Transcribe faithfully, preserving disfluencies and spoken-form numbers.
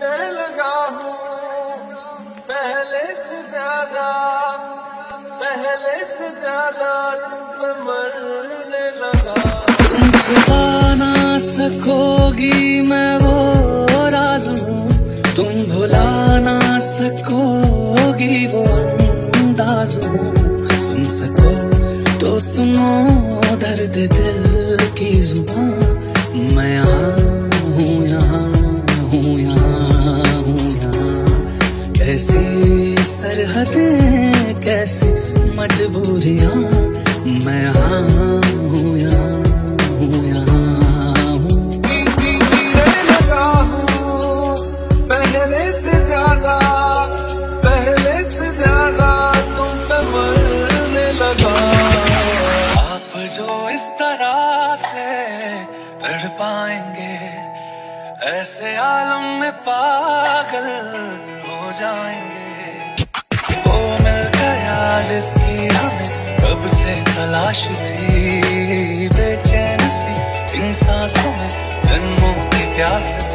जीने लगा हूँ पहले से ज्यादा, पहले से ज्यादा तुम पे मरने लगा। तुम छुपा ना सकोगी मैं वो राज हूँ, तुम भुला ना सकोगी वो अंदाज हूँ। सुन सको तो सुनो दर्द दिल की जुबान, मैं यहाँ हूँ, यहाँ हूँ, यहाँ हूँ, यहाँ। कैसी सरहदें कैसी मजबूरियाँ, मैं यहाँ हूँ, यहाँ हूँ, यहाँ हूँ। जीने लगा हूँ पहले से ज्यादा, पहले से ज्यादा तुम पे मरने लगा। आप जो इस तरह से तड़पाएंगे, ऐसे आलम में पागल हो जाएंगे। वो मिल गया जिसकी हमें कब से तलाश थी, बेचैन सी इन सांसों में जन्मों की प्यास